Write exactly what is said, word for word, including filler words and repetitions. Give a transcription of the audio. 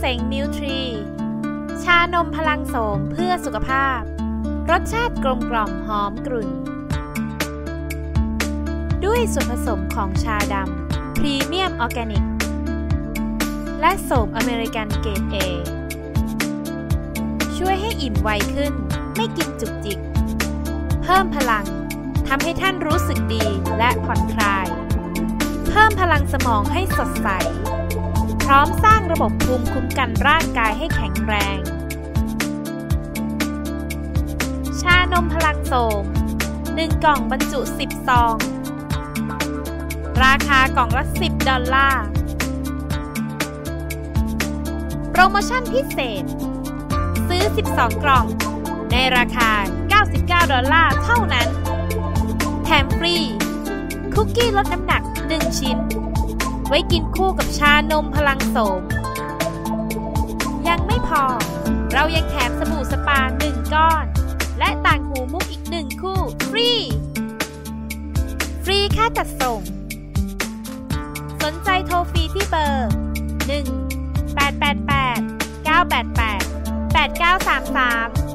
เสงมิลทรีชานมพลังโสมเพื่อสุขภาพรสชาติกลมกล่อมหอมกรุ่นด้วยส่วนผสมของชาดำพรีเมียมออร์แกนิกและโสมอเมริกันเกรด เอ ช่วยให้อิ่มไวขึ้นไม่กินจุกจิกเพิ่มพลังทำให้ท่านรู้สึกดีและผ่อนคลายเพิ่มพลังสมองให้สดใสพร้อมสร้างระบบภูมิคุ้มกันร่างกายให้แข็งแรงชานมพลังโสมหนึ่งกล่องบรรจุสิบซองราคากล่องละสิบดอลลาร์โปรโมชั่นพิเศษซื้อสิบสองกล่องในราคาเก้าสิบเก้าดอลลาร์เท่านั้นแถมฟรีคุกกี้ลดน้ำหนักหนึ่งชิ้นไว้กินคู่กับชานมพลังโสมยังไม่พอเรายังแถมสบู่สปาหนึ่งก้อนและต่างหูมุกอีกหนึ่งคู่ฟรีฟรีค่าจัดส่งสนใจโทรฟรีที่เบอร์หนึ่ง แปด แปด แปด เก้า แปด แปด แปด เก้า สาม สาม